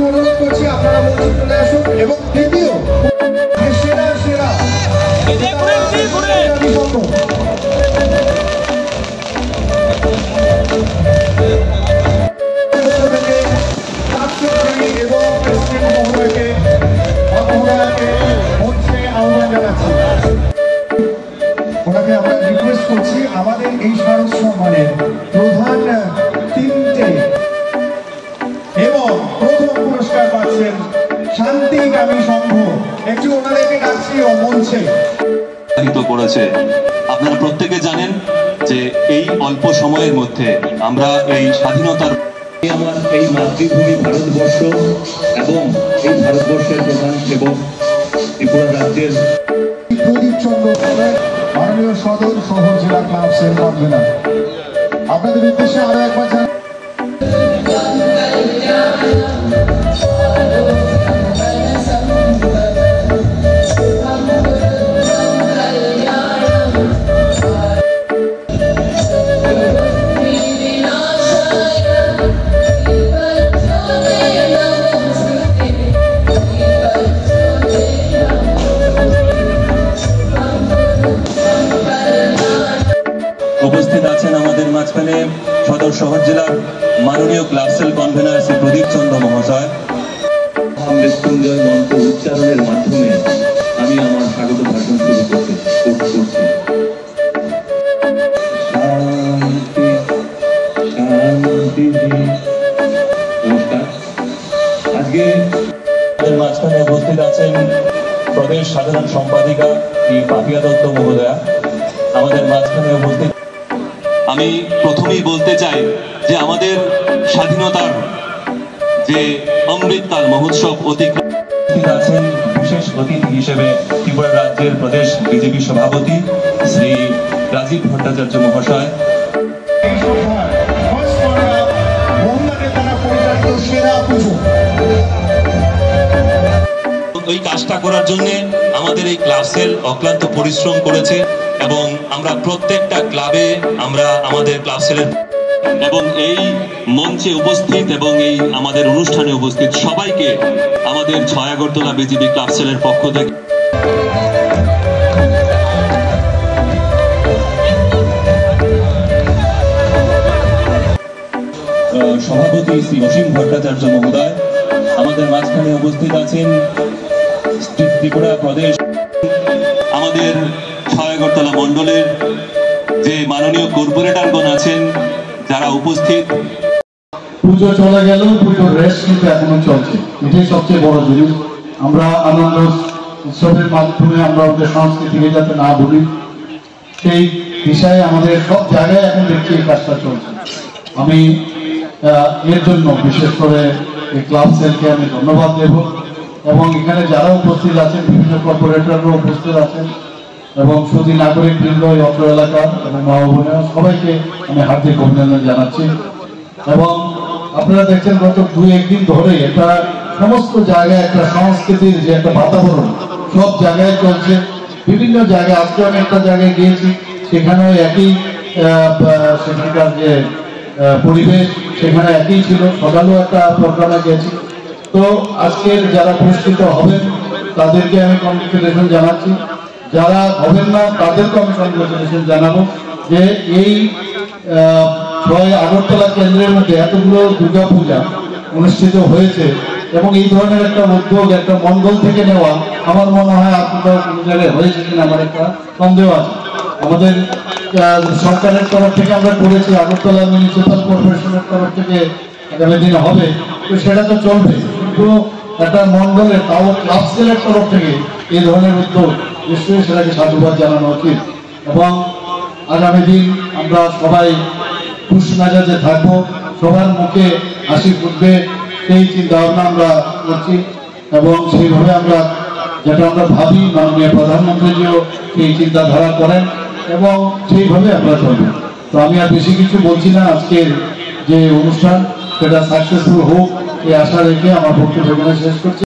অনুরোধ করছি আপনারা মঞ্চে চলে আসুন এবং দ্বিতীয় সেরা সেরা এবং প্রেসিডেন্ট মহোদয়কে মঞ্চে আহ্বান জানাচ্ছি। ওনাকে আমরা রিকোয়েস্ট করছি আমাদের এই স্মারক সম্মানের প্রধান তিনটে এবং প্রথম পুরস্কার পাচ্ছেন শান্তিকামী সংঘ, একটু ওনাদেরকে ডাকছি ও মঞ্চে করেছে। আপনারা প্রত্যেকে জানেন যে এই অল্প সময়ের মধ্যে আমরা এই স্বাধীনতার আমার এই মাতৃভূমি ভারতবর্ষ এবং এই ভারতবর্ষের প্রধান সেবক ত্রিপুরা রাজ্যের প্রদীপ চন্দ্র মাননীয় সদর শহর জেলা ক্লাবসের কনভেনার, আপনাদের উদ্দেশ্যে আরো একবার উপস্থিত আছেন আমাদের মাঝখানে সদর শহর জেলার মাননীয় club cell convener Shri Pradip Chandra মহাশয়। মৃত্যুঞ্জয় মন্ত্র উচ্চারণের মাধ্যমে আমি আমার স্বাগত ভাষণ শুরু করছি। নমস্কার। আজকে মাঝখানে উপস্থিত আছেন প্রদেশ সাধারণ সম্পাদিকা শ্রী পাপিয়া দত্ত মহোদয়া আমাদের মাঝখানে উপস্থিত। আমি প্রথমেই বলতে চাই যে আমাদের স্বাধীনতার যে অমৃতকাল মহোৎসব অতিক্রম আছেন বিশেষ অতিথি হিসেবে ত্রিপুরা রাজ্যের প্রদেশ বিজেপি সভাপতি শ্রী রাজীব ভট্টাচার্য মহাশয়। ওই কাজটা করার জন্য আমাদের এই ক্লাব সেল অক্লান্ত পরিশ্রম করেছে এবং আমরা প্রত্যেকটা ক্লাবে আমরা আমাদের ক্লাব সেলের এবং এই মঞ্চে উপস্থিত এবং এই আমাদের অনুষ্ঠানে উপস্থিত সবাইকে আমাদের 6 আগরতলা বিজেপি ক্লাব সেলের পক্ষ থেকে সভাপতি শ্রী অসীম ভট্টাচার্য মহোদয়। আমাদের মাঝখানে উপস্থিত আছেন ত্রিপুরা প্রদেশ আমাদের 6 আগরতলা মন্ডলের যে মাননীয় কর্পোরেটরগণ আছেন যারা উপস্থিত। পুজো চলে গেল, পুজোর রেস্ট কিন্তু এখনো চলছে, এটাই সবচেয়ে বড় জিনিস। আমরা আনন্দ উৎসবের মাধ্যমে আমরা ওদের সংস্কৃতিকে যাতে না ভুলি সেই বিষয়ে আমাদের সব জায়গায় এখন দেখছি এই কাজটা চলছে। আমি এর জন্য বিশেষ করে এই ক্লাব সেলকে আমি ধন্যবাদ দেব এবং এখানে যারা উপস্থিত আছেন বিভিন্ন কর্পোরেটররা উপস্থিত আছেন এবং সুধী নাগরিক বৃন্দ এই অত্র এলাকার এবং মা বোনেরা সবাইকে আমি হার্দিক অভিনন্দন জানাচ্ছি। এবং আপনারা দেখছেন গত 2-1 দিন ধরে এটা সমস্ত জায়গায় একটা সংস্কৃতির যে একটা বাতাবরণ সব জায়গায় চলছে, বিভিন্ন জায়গায়। আজকে আমি একটা জায়গায় গিয়েছি, সেখানেও একই সেখানকার যে পরিবেশ সেখানে একই ছিল। সকালেও একটা প্রোগ্রামে গেছি। তো আজকের যারা পুরস্কৃত হবেন তাদেরকে আমি কংগ্রেচুলেশন জানাচ্ছি, যারা হবেন না তাদেরকে আমি কংগ্রেচুলেশন জানাবো যে এই 6 আগরতলা কেন্দ্রের মধ্যে এতগুলো দুর্গাপূজা অনুষ্ঠিত হয়েছে এবং এই ধরনের একটা উদ্যোগ একটা মন্ডল থেকে নেওয়া আমার মনে হয় আর কোথাও কোনো জায়গায় হয়েছে কিনা আমার একটা সন্দেহ আছে। আমাদের সরকারের তরফ থেকে আমরা করেছি, আগরতলা মিউনিসিপ্যাল কর্পোরেশনের তরফ থেকে আগামী দিনে হবে, তো সেটা তো চলবে, কিন্তু একটা মন্ডলের তাও ক্লাব সেলের তরফ থেকে এই ধরনের উদ্যোগ নিশ্চয়ই সেটাকে সাধুবাদ জানানো উচিত। এবং আগামী দিন আমরা সবাই খুশ মেজাজে থাকবো, সবার মুখে হাসি ফুটবে সেই চিন্তা ভাবনা আমরা করছি এবং সেইভাবে আমরা যেটা আমরা ভাবি মাননীয় প্রধানমন্ত্রীজিও সেই চিন্তাধারা করেন এবং সেইভাবে আমরা চলব। তো আমি আর বেশি কিছু বলছি না, আজকের যে অনুষ্ঠান সেটা সাকসেসফুল হোক এই আশা রেখে আমার বক্তব্য শেষ করছি।